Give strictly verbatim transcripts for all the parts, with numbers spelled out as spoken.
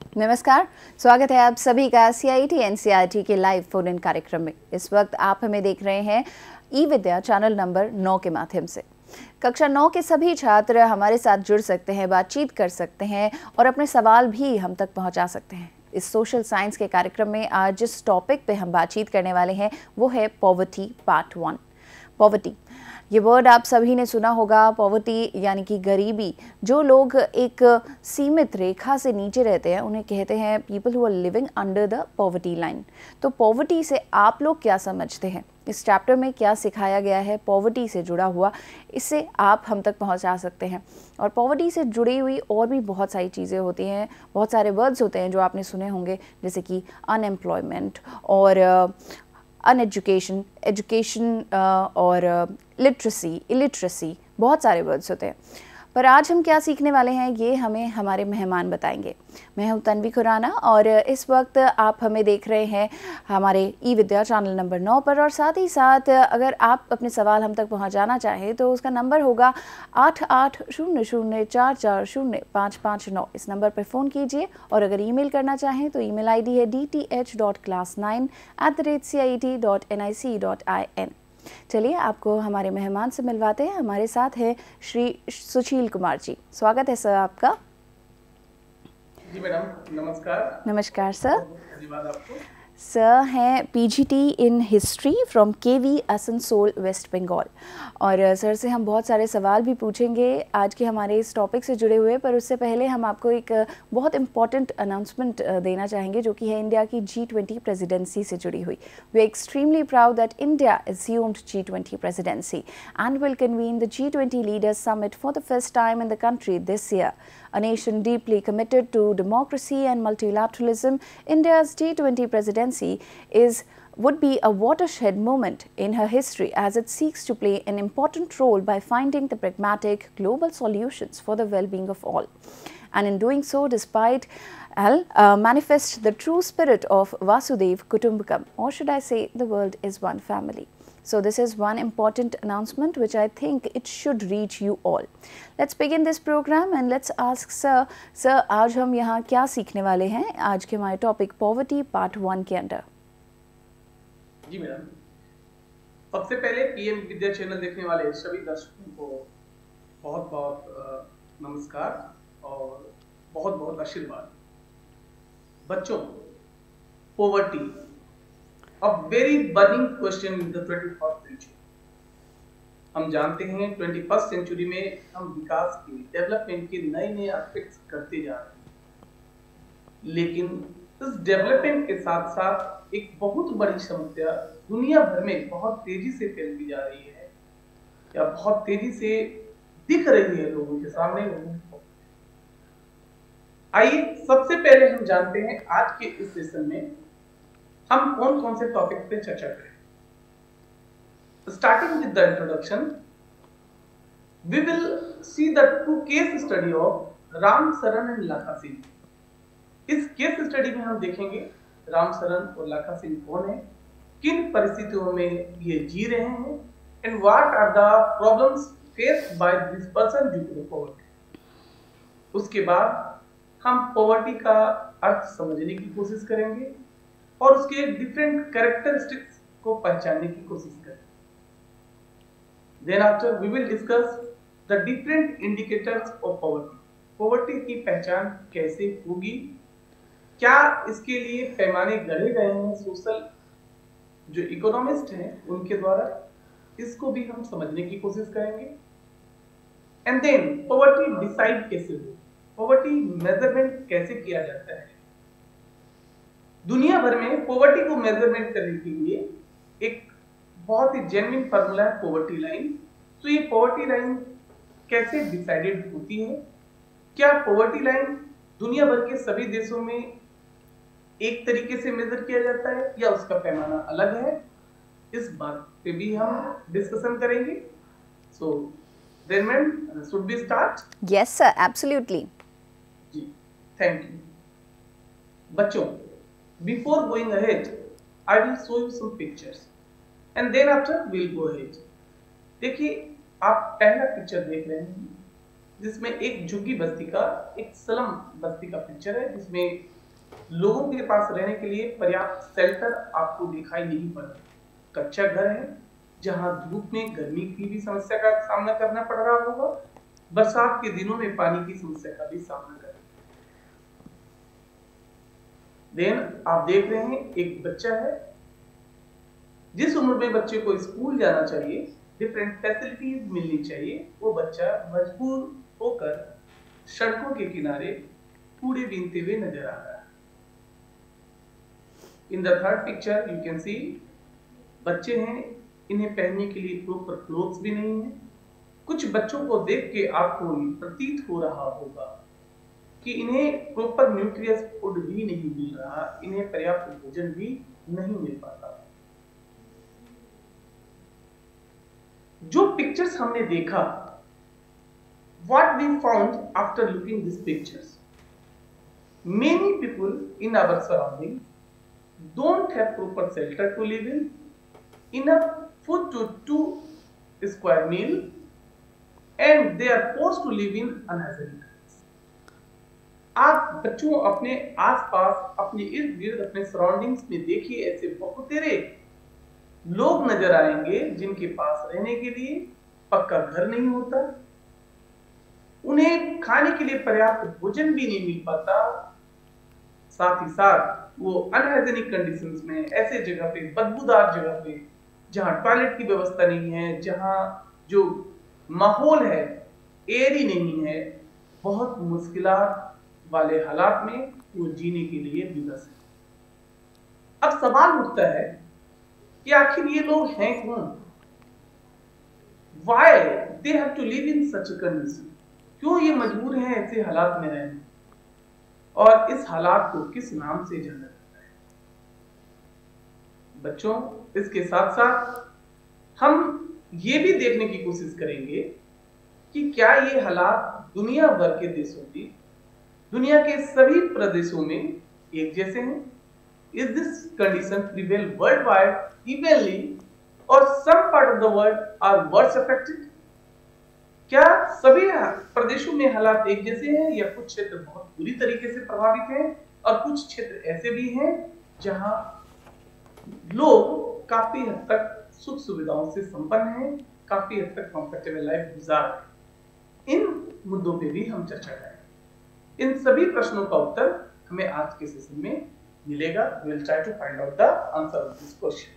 नमस्कार, स्वागत है आप सभी का C I T N C E R T के लाइव फोन इन कार्यक्रम में। इस वक्त आप हमें देख रहे हैं ई विद्या चैनल नंबर नौ के माध्यम से। कक्षा नौ के सभी छात्र हमारे साथ जुड़ सकते हैं, बातचीत कर सकते हैं और अपने सवाल भी हम तक पहुंचा सकते हैं। इस सोशल साइंस के कार्यक्रम में आज जिस टॉपिक पे हम बातचीत करने वाले हैं वो है पॉवर्टी पार्ट वन। पॉवर्टी, ये वर्ड आप सभी ने सुना होगा। पॉवर्टी यानी कि गरीबी। जो लोग एक सीमित रेखा से नीचे रहते हैं उन्हें कहते हैं people who are living under the poverty line. तो पॉवर्टी से आप लोग क्या समझते हैं, इस चैप्टर में क्या सिखाया गया है पॉवर्टी से जुड़ा हुआ, इससे आप हम तक पहुंचा सकते हैं। और पॉवर्टी से जुड़ी हुई और भी बहुत सारी चीज़ें होती हैं, बहुत सारे वर्ड्स होते हैं जो आपने सुने होंगे, जैसे कि अनएम्प्लॉयमेंट और अनएजुकेशन, एजुकेशन और लिटरेसी, इलिटरेसी, बहुत सारे वर्ड्स होते हैं। पर आज हम क्या सीखने वाले हैं ये हमें हमारे मेहमान बताएंगे। मैं हूं तन्वी खुराना और इस वक्त आप हमें देख रहे हैं हमारे ई विद्या चैनल नंबर नौ पर। और साथ ही साथ अगर आप अपने सवाल हम तक पहुंचाना चाहें तो उसका नंबर होगा आठ आठ शून्य शून्य चार चार शून्य पाँच पाँच नौ। इस नंबर पर फ़ोन कीजिए। और अगर ईमेल करना चाहें तो ईमेल आईडी है D T H dot class nine at the rate C I T dot N I C dot I N. चलिए आपको हमारे मेहमान से मिलवाते हैं। हमारे साथ है श्री सुशील कुमार जी। स्वागत है सर आपका। जी मैडम, नमस्कार। नमस्कार सर। धन्यवाद आपको। सर हैं P G T in history from K V Asansol West Bengal. और सर से हम बहुत सारे सवाल भी पूछेंगे आज के हमारे इस टॉपिक से जुड़े हुए। पर उससे पहले हम आपको एक बहुत इम्पॉर्टेंट अनाउंसमेंट देना चाहेंगे जो कि है इंडिया की जी ट्वेंटी प्रेसिडेंसी से जुड़ी हुई। We are extremely proud that India assumed G twenty presidency and will convene the G twenty Leaders Summit for the first time in the country this year. A nation deeply committed to democracy and multilateralism, India's G twenty presidency is would be a watershed moment in her history as it seeks to play an important role by finding the pragmatic global solutions for the well-being of all. And in doing so, despite I'll uh, manifest the true spirit of Vasudev Kutumbakam, or should I say the world is one family. So this is one important announcement which I think it should reach you all. Let's begin this program and let's ask sir, sir आज हम यहाँ क्या सीखने वाले हैं आज के हमारे टॉपिक पॉवर्टी पार्ट वन के अंदर। जी मैडम, सबसे पहले पीएम विद्या चैनल देखने वाले सभी दर्शकों को बहुत बहुत नमस्कार और बहुत बहुत आशीर्वाद। बच्चों, poverty a very burning question in the twenty-first century. हम जानते हैं twenty-first century में हम विकास के, डेवलपमेंट के नए नए एस्पेक्ट्स करते जा रहे हैं, लेकिन इस डेवलपमेंट के साथ साथ एक बहुत बड़ी समस्या दुनिया भर में बहुत तेजी से फैलती जा रही है या बहुत तेजी से दिख रही है लोगों के सामने। आइए सबसे पहले हम जानते हैं आज के इस सेशन में हम कौन कौन से टॉपिक पे चर्चा करें। Starting with the introduction, we will see the two case study of Ram Sharan and लाखा सिंह। इस केस स्टडी में हम देखेंगे राम शरण और लाखा सिंह कौन है, किन परिस्थितियों में ये जी रहे हैं and what are the problems faced by this person due to poverty. उसके बाद हम पॉवर्टी का अर्थ समझने की कोशिश करेंगे और उसके डिफरेंट कैरेक्टरिस्टिक्स को पहचानने की कोशिश करें। Then after we will discuss the different indicators of poverty. Poverty की पहचान कैसे होगी, क्या इसके लिए पैमाने गढ़े गए हैं सोशल जो इकोनॉमिस्ट हैं उनके द्वारा, इसको भी हम समझने की कोशिश करेंगे। एंड देन पॉवर्टी डिसाइड कैसे हो, पॉवर्टी मेजरमेंट कैसे किया जाता है। दुनिया भर में पॉवर्टी को मेजरमेंट करने के लिए एक बहुत ही जेन्युइन फार्मूला है पॉवर्टी लाइन। तो ये पॉवर्टी लाइन कैसे डिसाइडेड होती है, क्या पॉवर्टी लाइन दुनिया भर के सभी देशों में एक तरीके से मेजर किया जाता है या उसका पैमाना अलग है, इस बात पे भी हम डिस्कशन करेंगे। So then ma'am should be start. Yes sir, absolutely. जी थैंक यू। बच्चों, before going ahead, I will show you some pictures and then after we'll go ahead. देखिए, आप पहला पिक्चर देख रहे हैं जिसमें एक झुग्गी बस्ती का, एक स्लम बस्ती का पिक्चर है जिसमें लोगों के पास रहने के लिए पर्याप्त शेल्टर आपको दिखाई नहीं पड़ता। कच्चा घर है जहां धूप में गर्मी की भी समस्या का सामना करना पड़ रहा होगा, बरसात के दिनों में पानी की समस्या का भी सामना करना। देन आप देख रहे हैं एक बच्चा है, जिस उम्र में बच्चे को स्कूल जाना चाहिए, डिफरेंट फैसिलिटीज मिलनी चाहिए, वो बच्चा मजबूर होकर सड़कों के किनारे कूड़े बीनते हुए नजर आ रहा है। In the third picture you can see बच्चे हैं, इन्हें पहनने के लिए प्रॉपर क्लोथ्स भी नहीं है। कुछ बच्चों को देख के आपको प्रतीत हो रहा होगा कि इन्हें प्रॉपर न्यूट्रियस फूड भी नहीं मिल रहा, इन्हें पर्याप्त भोजन भी नहीं मिल पाता। जो पिक्चर्स हमने देखा, what we found after looking these pictures, many people in our surroundings don't have proper shelter to live in, enough food to two square meal, and they are forced to live in unhygienic homes. आप बच्चों अपने आसपास, अपने इर्द गिर्द, अपने surroundings में देखिए, ऐसे बहुत तेरे लोग नजर आएंगे जिनके पास रहने के लिए पक्का घर नहीं होता, उन्हें खाने के लिए पर्याप्त भोजन भी नहीं मिल पाता, साथ ही साथ वो अनहाइजीनिक कंडीशंस में, ऐसे जगह पे, बदबूदार जगह पे, जहां टॉयलेट की व्यवस्था नहीं है, जहां जो माहौल है एयरी नहीं है, बहुत मुश्किलात वाले हालात में वो जीने के लिए विवश है। अब सवाल उठता है कि आखिर ये लोग हैं कौन? Why they have to live in such a condition? क्यों ये मजबूर हैं ऐसे हालात में रहने? और इस हालात को किस नाम से जाना जाता है? बच्चों, इसके साथ साथ हम ये भी देखने की कोशिश करेंगे कि क्या ये हालात दुनिया भर के देशों की, दुनिया के सभी प्रदेशों में एक जैसे हैं? Is this condition prevail worldwide evenly, or some part of the world are worse affected? क्या सभी प्रदेशों में हालात एक जैसे हैं या कुछ क्षेत्र बहुत बुरी तरीके से प्रभावित हैं और कुछ क्षेत्र ऐसे भी हैं जहां लोग काफी हद तक सुख सुविधाओं से संपन्न हैं, काफी हद तक कंफर्टेबल लाइफ गुजार रहे हैं? इन मुद्दों पे भी हम चर्चा करेंगे। इन सभी प्रश्नों का उत्तर हमें आज के सेशन में मिलेगा। We will try to find out the answer of this question.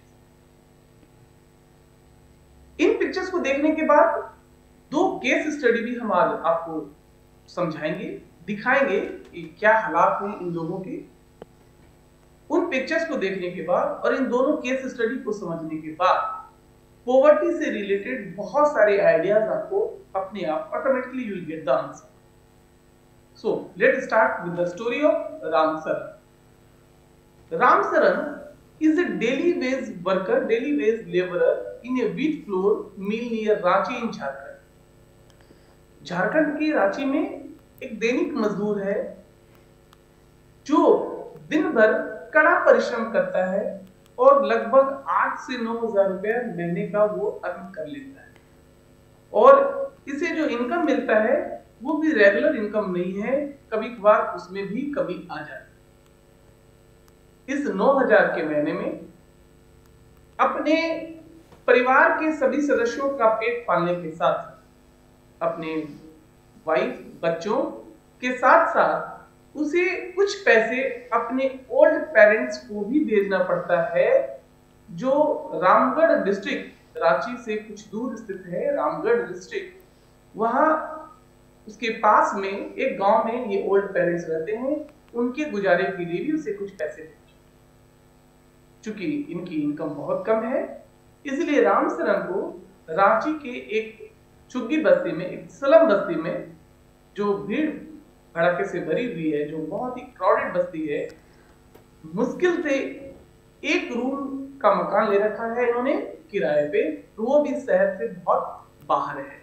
इन पिक्चर्स को देखने के बाद दो केस स्टडी भी हम आज आपको समझाएंगे, दिखाएंगे कि क्या हालात हैं इन लोगों के। उन पिक्चर्स को देखने के बाद और इन दोनों केस स्टडी को समझने के बाद पॉवर्टी से रिलेटेड बहुत सारे आइडियाज आपको अपने आप automatically you will get the answer. So let's start with the story of Ram Saran. Ram Saran is a daily wage worker, daily wage laborer in a wheat flour mill near Ranchi in Jharkhand. Jharkhand की रांची में एक दैनिक मजदूर है जो दिन भर कड़ा परिश्रम करता है और लगभग आठ से नौ हजार रुपया महीने का वो अर्न कर लेता है, और इसे जो इनकम मिलता है वो भी रेगुलर इनकम नहीं है, कभी कभार उसमें भी कमी आ जाती है। इस नौ हजार के महीने में अपने परिवार के सभी सदस्यों का पेट पालने के साथ अपने वाइफ, बच्चों के साथ साथ उसे कुछ पैसे अपने ओल्ड पेरेंट्स को भी भेजना पड़ता है, जो रामगढ़ डिस्ट्रिक्ट, रांची से कुछ दूर स्थित है रामगढ़ डिस्ट्रिक्ट। वहां उसके पास में एक गांव में ये ओल्ड पेरेंट्स रहते हैं, उनके गुजारे के लिए भी उसे कुछ पैसे भेजना। चूंकि इनकी इनकम बहुत कम है, इसलिए राम सरन को रांची के एक झुग्गी बस्ती में, एक स्लम बस्ती में, जो भीड़ भड़ाके से भरी हुई है, जो बहुत ही क्राउडेड बस्ती है, मुश्किल से एक रूम का मकान ले रखा है इन्होंने किराए पे, वो भी शहर से बहुत बाहर है।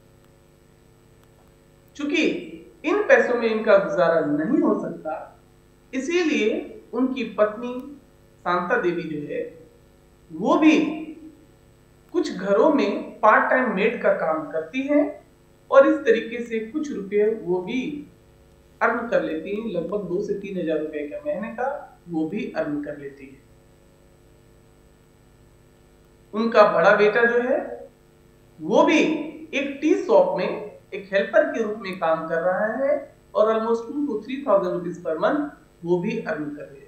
चूंकि इन पैसों में इनका गुजारा नहीं हो सकता, इसीलिए उनकी पत्नी शांता देवी जो है वो भी कुछ घरों में पार्ट टाइम मेड का काम करती हैं और इस तरीके से कुछ रुपए वो भी अर्न कर लेती हैं, लगभग दो से तीन हजार रुपए का महीने का वो भी अर्न कर लेती है। उनका बड़ा बेटा जो है वो भी एक टी शॉप में एक हेल्पर के रूप में काम कर रहा है और almost two two three thousand rupees per month वो भी अर्न कर रहा है।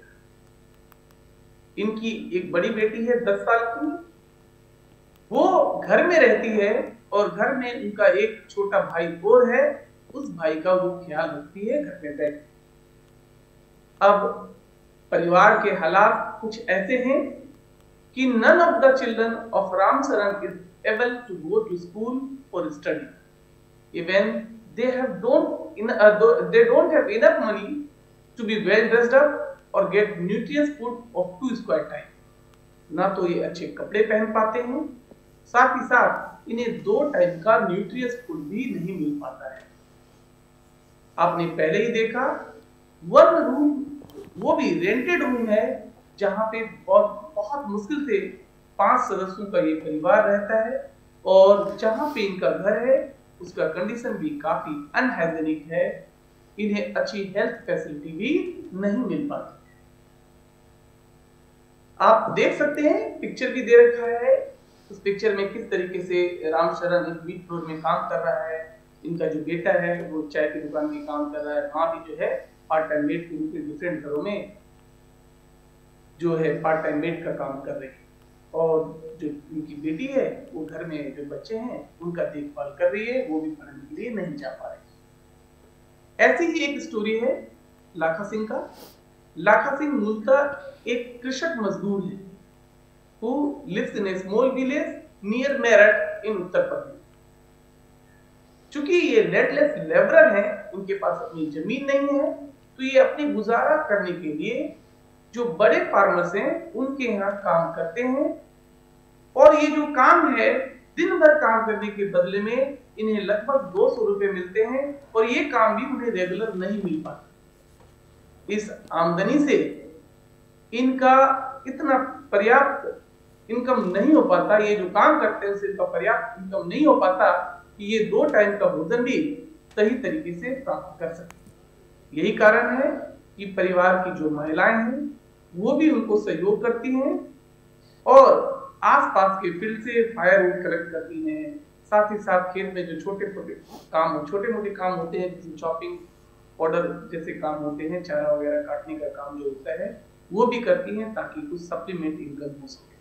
इनकी एक बड़ी बेटी है दस साल की, वो घर में रहती है और घर में उनका एक छोटा भाई और है, उस भाई का वो ख्याल रखती है घर में बैठ। अब परिवार के हालात कुछ ऐसे हैं कि none of the children of Ram Saran is able to go to school for study. Even they have don't in uh, they don't have enough money to be well dressed up or get nutritious food of two square time. ना तो ये अच्छे कपड़े पहन पाते हैं, साथ ही साथ इन्हें दो टाइम का न्यूट्रियस फूड भी नहीं मिल पाता है। आपने पहले ही देखा वन रूम, वो भी रेंटेड रूम है, जहां पे बहुत बहुत मुश्किल से पांच सदस्यों का ये परिवार रहता है और जहां पे इनका घर है उसका कंडीशन भी काफी अनहाइजीनिक है। इन्हें अच्छी हेल्थ फैसिलिटी भी नहीं मिल पाती। आप देख सकते हैं पिक्चर भी दे रखा है, उस पिक्चर में किस तरीके से राम शरण एक बीट फ्लोर में काम कर रहा है। इनका जो बेटा है वो चाय की दुकान में काम कर रहा है, वहां भी जो है पार्ट टाइम मेड के रूप में डिफरेंट घरों में जो है पार्ट टाइम मेड का काम कर रही है और जो उनकी बेटी है वो घर में जो बच्चे हैं उनका देखभाल कर रही है, वो भी पढ़ने के लिए नहीं जा पा रही। ऐसी ही एक स्टोरी है लाखा सिंह का। लाखा सिंह मूलतः एक कृषक मजदूर है who lives in a small village near Meerut in Uttar Pradesh. चूंकि ये रेडलेस लेबरर हैं, उनके पास अपनी जमीन नहीं है, तो ये अपनी गुजारा करने के लिए जो बड़े फार्मर्स हैं उनके यहाँ काम करते हैं और ये जो काम है दिन भर काम करने के बदले में इन्हें लगभग दो सौ रुपए मिलते हैं और ये काम भी उन्हें रेगुलर नहीं मिल पाता। इस आमदनी से इनका इतना पर्याप्त इनकम नहीं हो पाता, ये जो काम करते हैं उससे इनका पर्याप्त इनकम नहीं हो पाता कि ये दो टाइम का भोजन भी सही तरीके से प्राप्त कर सके। यही कारण है कि परिवार की जो महिलाएं हैं वो भी उनको सहयोग करती हैं और आसपास के फील्ड से फायरवुड कलेक्ट करती हैं। साथ ही साथ खेत में जो छोटे छोटे काम छोटे मोटे काम होते हैं, जैसे चॉपिंग ऑर्डर जैसे काम होते हैं, चारा वगैरह काटने का काम जो होता है वो भी करती हैं ताकि कुछ सप्लीमेंट इनकम हो सके।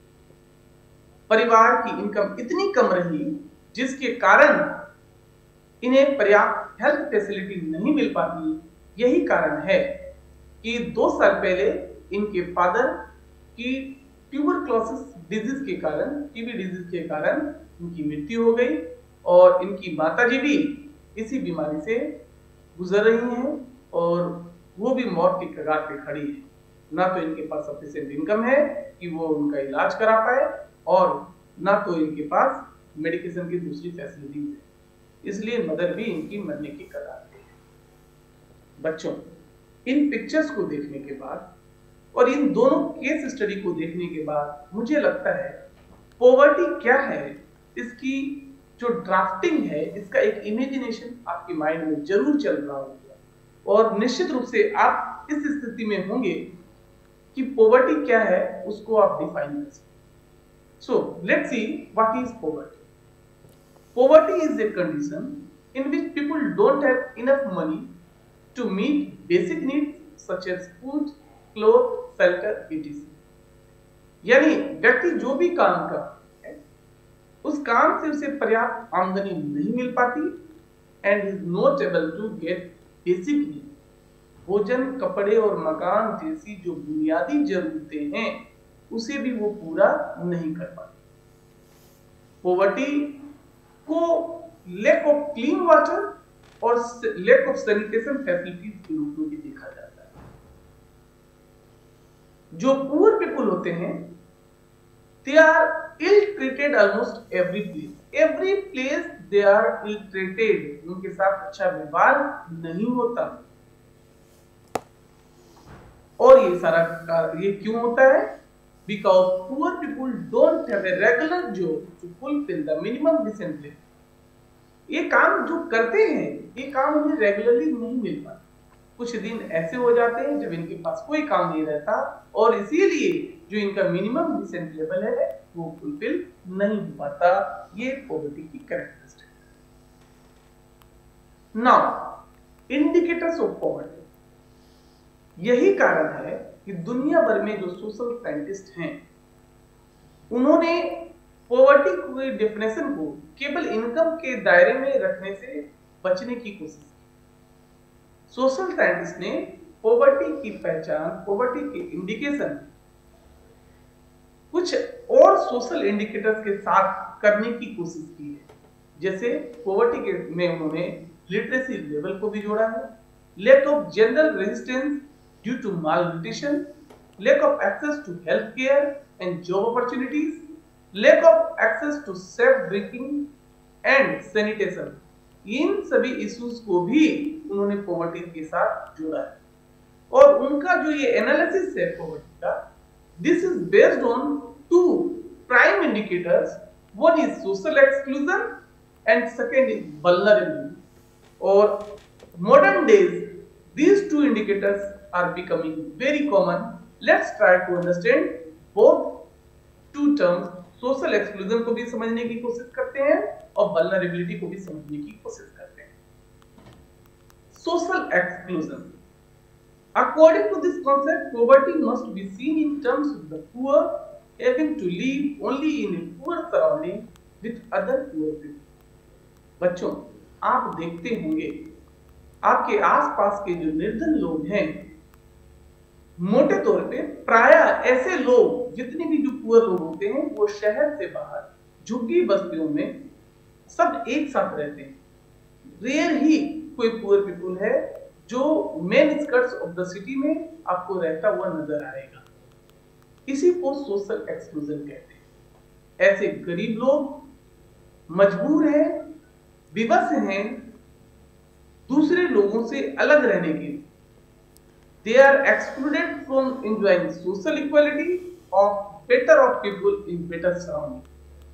परिवार की इनकम इतनी कम रही जिसके कारण इन्हें पर्याप्त हेल्थ फैसिलिटी नहीं मिल पाती। यही कारण है कि दो साल पहले इनके फादर की ट्यूबरक्लोसिस डिजीज के कारण टीबी डिजीज के कारण इनकी मृत्यु हो गई और इनकी माताजी भी इसी बीमारी से गुजर रही हैं और वो भी मौत की कगार पे खड़ी है। ना तो इनके पास सफिशिएंट इनकम है कि वो उनका इलाज करा पाए और ना तो इनके पास मेडिकेशन की दूसरी फैसिलिटीज है, इसलिए मदर भी इनकी मरने की कगार पे है। बच्चों, इन पिक्चर्स को देखने के बाद और इन दोनों केस स्टडी को देखने के बाद मुझे लगता है पॉवर्टी क्या है इसकी जो ड्राफ्टिंग है, इसका एक इमेजिनेशन आपके माइंड में जरूर चल रहा होगा और निश्चित रूप से आप इस स्थिति में होंगे कि पॉवर्टी क्या है उसको आप डिफाइन कर सकते। So let's see what is poverty. Poverty is a condition in which people don't have enough money to meet basic needs such as food, clothes, shelter, et cetera. यानी व्यक्ति जो भी काम करता है उस काम से उसे पर्याप्त आमदनी नहीं मिल पाती and is not able to get basic needs. भोजन, कपड़े और मकान जैसी जो बुनियादी जरूरतें हैं उसे भी वो पूरा नहीं कर पाती। पॉवर्टी को लैक ऑफ क्लीन वाटर और लैक ऑफ सैनिटेशन फैसिलिटीज के रूप में भी देखा जाता है। जो पुअर पीपल होते हैं they are ill treated almost every place every place they are ill treated, उनके साथ अच्छा व्यवहार नहीं होता। और ये सारा ये क्यों होता है? Because poor people don't have a regular job to fulfill the minimum decent living. ये काम जो करते हैं ये काम उन्हें रेगुलरली नहीं मिल पाता। कुछ दिन ऐसे हो जाते हैं जब इनके पास कोई काम नहीं रहता और इसीलिए जो इनका मिनिमम डिसेंट लेवल है वो फुलफिल नहीं हो पाता। ये पॉवर्टी की characteristic. Now indicators of poverty. यही कारण है कि दुनिया भर में जो सोशल साइंटिस्ट हैं उन्होंने पॉवर्टी की डेफिनेशन को केवल इनकम के दायरे में रखने से बचने की कोशिश की। सोशल साइंटिस्ट ने पॉवर्टी की पहचान, पॉवर्टी के इंडिकेशन कुछ और सोशल इंडिकेटर्स के साथ करने की कोशिश की है। जैसे पॉवर्टी के में उन्होंने लिटरेसी लेवल को भी जोड़ा है, lack of general resistance due to malnutrition, lack of access to health care and job opportunities, lack of access to safe drinking and sanitation. इन सभी इश्यूज को भी उन्होंने पॉवर्टी के साथ जोड़ा है और उनका जो ये एनालिसिस है पॉवर्टी का, this is based on two prime indicators. One is social exclusion and second is vulnerability. और modern days these two indicators are becoming very common. Let's try to understand both two terms. Social exclusion को भी समझने की कोशिश करते हैं और vulnerability को भी समझने की कोशिश करते हैं। Social exclusion, according to this concept, poverty must be seen in terms of the poor having to live only in a poor surrounding with other poor people. बच्चों, आप देखते होंगे आपके आसपास के जो निर्धन लोग हैं, मोटे तौर पे प्रायः ऐसे लोग, जितने भी जो पुअर लोग होते हैं, वो शहर से बाहर झुग्गी बस्तियों में सब एक साथ रहते हैं। रेयर ही कोई पुअर पीपल है जो main skirts of the city में आपको रहता हुआ नजर आएगा। इसी को सोशल एक्सक्लूजन कहते हैं। ऐसे गरीब लोग मजबूर हैं, विवश हैं दूसरे लोगों से अलग रहने के लिए। They are excluded from enjoying social equality of better of people in better surrounding.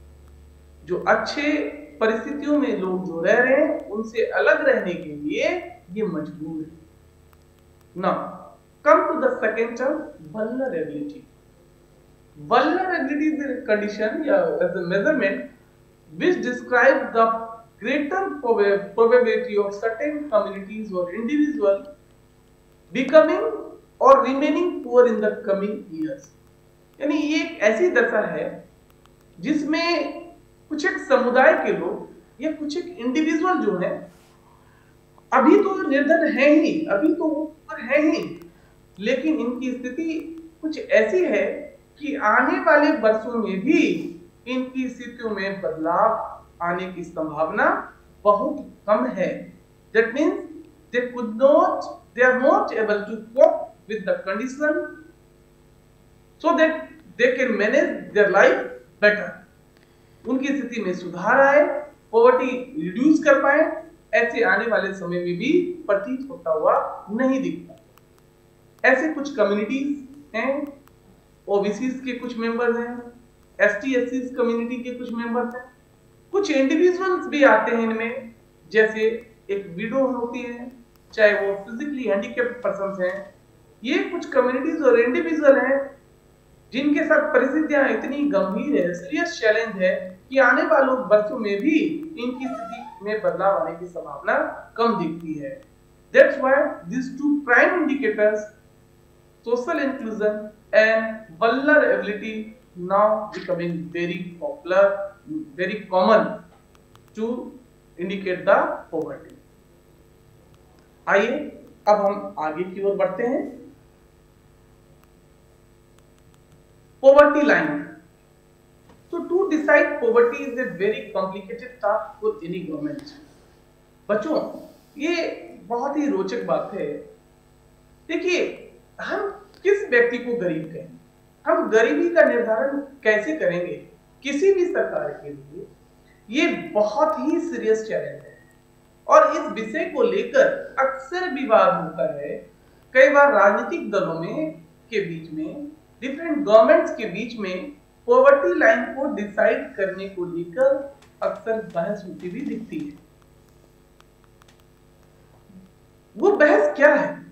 जो अच्छे परिस्थितियों में लोग जो रह रहे हैं उनसे अलग रहने के लिए ये मजबूर है। Now come to the second term, vulnerability. Vulnerability is a condition या as a measurement which describes the greater probability of certain communities or individual becoming or remaining poor in the coming years. यानी ये एक ऐसी दशा है जिसमें कुछ एक समुदाय के लोग या कुछ एक इंडिविजुअल जो है अभी तो निर्धन है ही, अभी तो ऊपर है ही, लेकिन इनकी स्थिति कुछ ऐसी है कि आने वाले वर्षों में भी इनकी स्थितियों में बदलाव आने की संभावना बहुत कम है। That means they could not, they are not able to cope with the condition so that they can manage their life better. उनकी स्थिति में सुधार आए, पॉवर्टी रिड्यूस कर पाए, ऐसे आने वाले समय में भी प्रतीत होता हुआ नहीं दिखता। ऐसे कुछ कम्युनिटीज हैं, ओबीसीज के कुछ मेंबर्स हैं, एसटी एससी कम्युनिटी के कुछ मेंबर्स हैं, कुछ इंडिविजुअल्स भी आते हैं इनमें, जैसे एक विडो होती है, चाहे वो फिजिकली हैंडीकैप्ड पर्सन्स हैं। ये कुछ कम्युनिटीज और इंडिविजुअल हैं जिनके साथ परिस्थितियां इतनी गंभीर है, सीरियस चैलेंज है कि आने वाले वर्षों में भी इनकी स्थिति में बदलाव आने की संभावना कम दिखती है। That's why these two prime indicators, social inclusion and vulnerability, now becoming very popular, very common to indicate the poverty. आइए अब हम आगे की ओर बढ़ते हैं। Poverty line. So to decide poverty is a very complicated task for any government. बच्चों, ये बहुत ही रोचक बात है। देखिए, हम किस व्यक्ति को गरीब कहें, हम गरीबी का निर्धारण कैसे करेंगे किसी भी सरकार के लिए, ये बहुत ही सीरियस चैलेंज है और इस विषय को लेकर अक्सर विवाद होता है। कई बार राजनीतिक दलों में के बीच में, डिफरेंट गवर्नमेंट्स के बीच में पॉवर्टी लाइन को डिसाइड करने को लेकर अक्सर बहस होती भी दिखती है। वो बहस क्या है?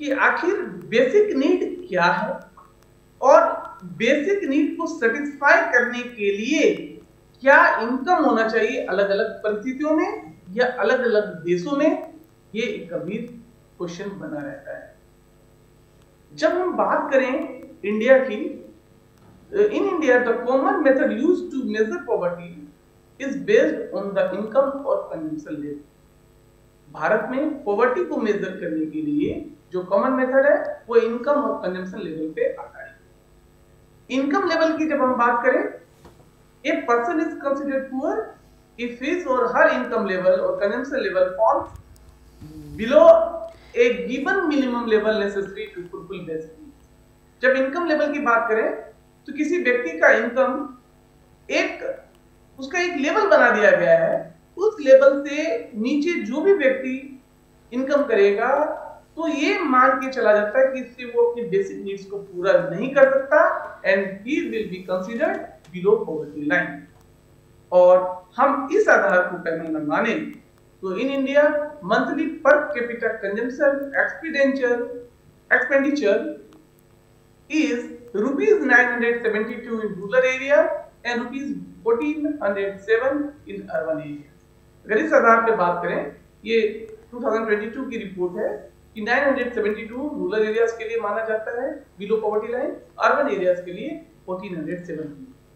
कि आखिर बेसिक नीड क्या है और बेसिक नीड को सेटिस्फाई करने के लिए क्या इनकम होना चाहिए अलग अलग परिस्थितियों में या अलग अलग देशों में, ये एक गंभीर क्वेश्चन बना रहता है। जब हम बात करें इंडिया की, in India the common method used to measure poverty is based on the income और कंजम्पशन लेवल। भारत में पॉवर्टी को मेजर करने के लिए जो कॉमन मेथड है वो इनकम और कंजम्पशन लेवल पे आधारित है। इनकम लेवल की जब हम बात करें, a person is considered poor if his or her income level or consumption level falls below a given minimum level necessary to fulfil basic needs. जब इनकम लेवल की बात करें तो किसी व्यक्ति का इनकम एक उसका एक लेवल बना दिया गया है, उस लेवल से नीचे जो भी व्यक्ति इनकम करेगा तो ये मान के चला जाता है कि इससे वो अपनी बेसिक नीड्स को पूरा नहीं कर सकता and he will be considered below poverty line. और हम इस आधार को पैमाना माने तो in India monthly per capita consumption expenditure expenditure is rupees nine hundred seventy-two in rural area and rupees fourteen oh seven in urban areas। अगर इस आधार पे बात करें, ये दो हज़ार बाईस की रिपोर्ट है कि नौ सौ बहत्तर रूरल एरियाज के लिए माना जाता है below poverty line, urban areas के लिए चौदह सौ सात।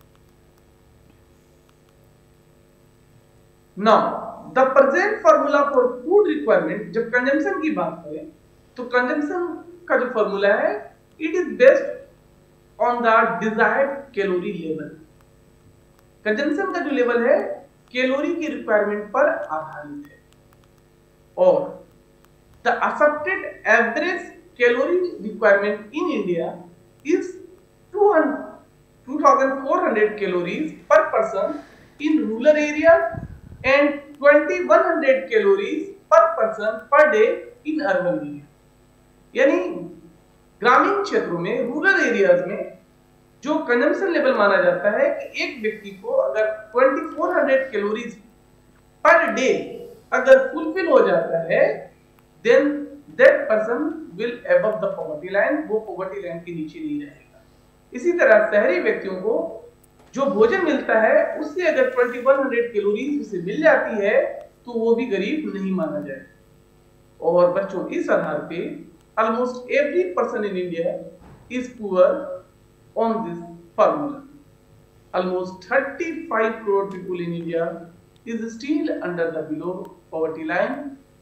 Now the present formula for food requirement, जब कंजम्पशन की बात करें तो कंजम्पशन का जो फार्मूला है it is based on the desired calorie level। Consumption का जो लेवल है कैलोरी की रिक्वायरमेंट पर आधारित है और the accepted average calorie requirement in India is two thousand four hundred calories per person in rural areas and twenty-one hundred calories per person per day in urban area। यानी ग्रामीण क्षेत्रों में, rural areas में जो consumption level माना जाता है कि एक व्यक्ति को अगर चौबीस सौ कैलोरीज पर डे अगर फुलफिल हो जाता है then that person will above the poverty line, वो पॉवर्टी लाइन के नीचे नहीं रहेगा। इसी तरह शहरी व्यक्तियों को जो भोजन मिलता है उससे अगर इक्कीस सौ कैलोरीज उसे मिल जाती है तो वो भी गरीब नहीं माना जाए। और बच्चों, इस आधार पे almost every person in India is poor on this formula। Almost thirty-five crore people in India is still under the below poverty line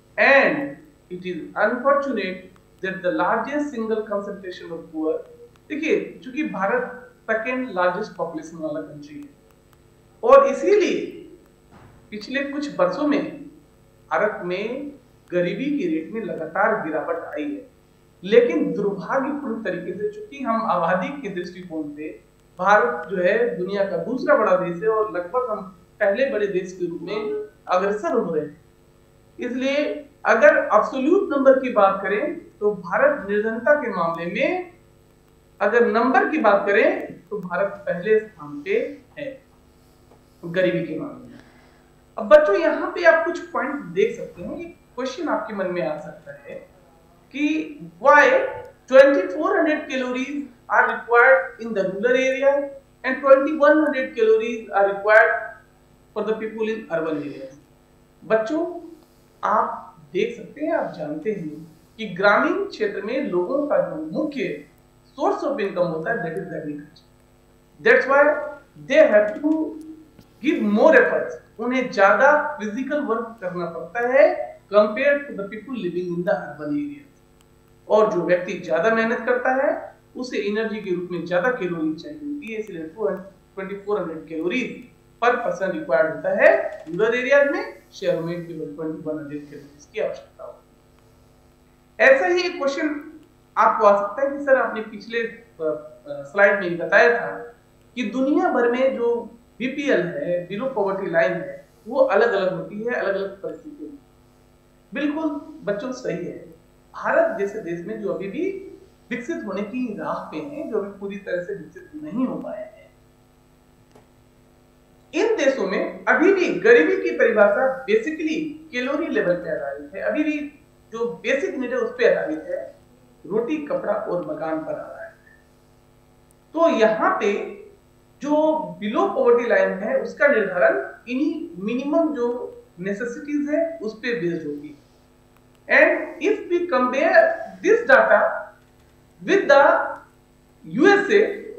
and it is unfortunate that the largest single concentration of poor, देखिए चूंकि Bharat second largest population वाला country है और इसीलिए पिछले कुछ वर्षों में भारत में गरीबी की रेट में लगातार गिरावट आई है। लेकिन दुर्भाग्यपूर्ण तरीके से चूंकि हम आबादी के दृष्टिकोण से भारत जो है दुनिया का दूसरा बड़ा देश है और लगभग हम पहले बड़े देश के रूप में अग्रसर हो रहे हैं, इसलिए अगर एब्सोल्यूट नंबर की बात करें तो भारत निर्धनता के मामले में अगर नंबर की बात करें तो भारत पहले स्थान पे है गरीबी के मामले में। अब बच्चों, यहाँ पे आप कुछ पॉइंट देख सकते हैं, एक क्वेश्चन आपके मन में आ सकता है कि why twenty-four hundred calories are required in the rural area and twenty-one hundred calories are required for the people in urban areas। बच्चों, आप देख सकते हैं, आप जानते हैं कि ग्रामीण क्षेत्र में लोगों का जो मुख्य सोर्स ऑफ इनकम होता है that is agriculture. That's why they have to give more efforts, उन्हें ज्यादा फिजिकल वर्क करना पड़ता है compare to the people living in the urban area. और जो व्यक्ति ज्यादा मेहनत करता है उसे एनर्जी के रूप में ज्यादा कैलोरी चाहिए होती है, इसलिए चौबीस सौ कैलोरीज पर पर्सन रिक्वायर्ड होता है रूरल एरियाज में, शहरों में केवल इक्कीस सौ कैलोरीज की आवश्यकता होती है। ऐसा ही एक क्वेश्चन आपको आ सकता है कि सर आपने पिछले स्लाइड में बताया था कि दुनिया भर में जो बीपीएल है, बिलो पॉवर्टी लाइन है, वो अलग अलग होती है अलग अलग परिस्थितियों में। बिल्कुल बच्चों, सही है। भारत जैसे देश में जो अभी भी विकसित होने की राह पे हैं, जो अभी पूरी तरह से विकसित नहीं हो पाए हैं, इन देशों में अभी भी गरीबी की परिभाषा बेसिकली कैलोरी लेवल पे आधारित है। अभी भी जो बेसिक नीड है उस पे आधारित है रोटी कपड़ा और मकान पर आ रहा है। तो यहाँ पे जो बिलो पॉवर्टी लाइन है उसका निर्धारण इन्हीं मिनिमम जो नेसेसिटीज है उस पे बेस्ड होगी। And if we compare this data with the USA,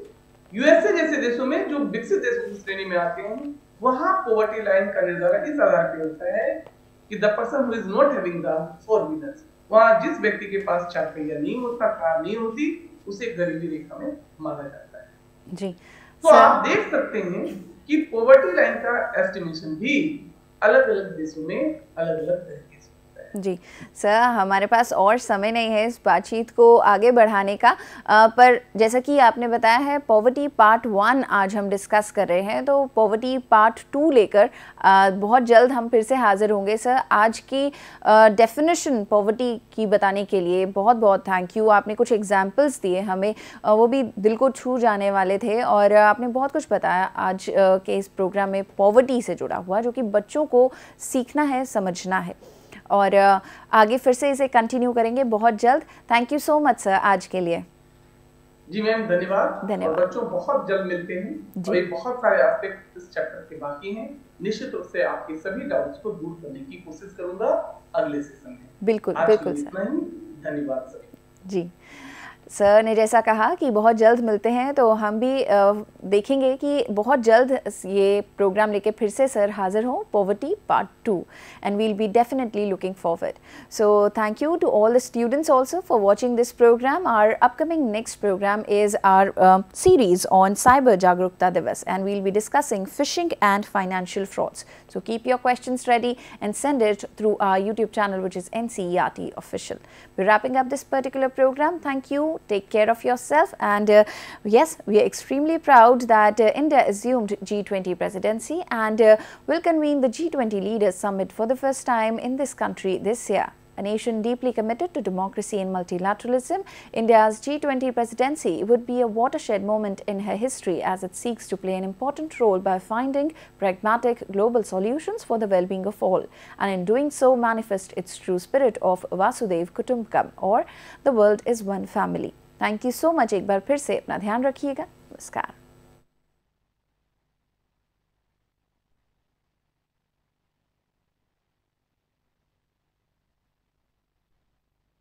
USA जैसे देशों में जो विकसित देशों की श्रेणी में आते हैं, वहां पॉवर्टी लाइन का निर्धारण इस आधार पे होता है कि the person who is not having the four wheelers, वहां जिस व्यक्ति के पास चार पहिया नहीं होता, कार नहीं होती, उसे गरीबी रेखा में माना जाता है। जी, तो आप देख सकते हैं कि पॉवर्टी लाइन का एस्टिमेशन भी अलग अलग देशों में अलग अलग तरीके से होता है। जी सर, हमारे पास और समय नहीं है इस बातचीत को आगे बढ़ाने का, आ, पर जैसा कि आपने बताया है पॉवर्टी पार्ट वन आज हम डिस्कस कर रहे हैं, तो पॉवर्टी पार्ट टू लेकर आ, बहुत जल्द हम फिर से हाजिर होंगे। सर, आज की डेफिनेशन पॉवर्टी की बताने के लिए बहुत बहुत थैंक यू। आपने कुछ एग्जांपल्स दिए हमें, आ, वो भी दिल को छू जाने वाले थे, और आपने बहुत कुछ बताया आज आ, के इस प्रोग्राम में पॉवर्टी से जुड़ा हुआ, जो कि बच्चों को सीखना है, समझना है, और आगे फिर से इसे कंटिन्यू करेंगे बहुत जल्द। Thank you so much sir आज के लिए। जी मैम, धन्यवाद। धन्यवाद। और बच्चों बहुत जल्द मिलते हैं, और ये बहुत सारे एस्पेक्ट इस चैप्टर के बाकी हैं। निश्चित रूप से आपके सभी डाउट्स को दूर करने की कोशिश करूंगा अगले सेशन में। बिल्कुल बिल्कुल सर, धन्यवाद सर। जी, सर ने जैसा कहा कि बहुत जल्द मिलते हैं, तो हम भी आ, देखेंगे कि बहुत जल्द ये प्रोग्राम लेके फिर से सर हाजिर हों, poverty part two, and we'll be definitely looking forward. So thank you to all the students also for watching this program. Our upcoming next program is our series on cyber जागरूकता दिवस, and we'll be discussing phishing and financial frauds. So keep your questions ready and send it through our YouTube channel, which is N C E R T Official. We're wrapping up this particular program. Thank you. Take care of yourself. And uh, yes, we are extremely proud that uh, India assumed G twenty presidency and uh, will convene the G twenty Leaders Summit for the first time in this country this year. A nation deeply committed to democracy and multilateralism, India's G twenty presidency would be a watershed moment in her history as it seeks to play an important role by finding pragmatic global solutions for the well-being of all, and in doing so manifest its true spirit of Vasudhaiv Kutumbakam, or the world is one family. Thank you so much. एक बार फिर से अपना ध्यान रखिएगा। नमस्कार।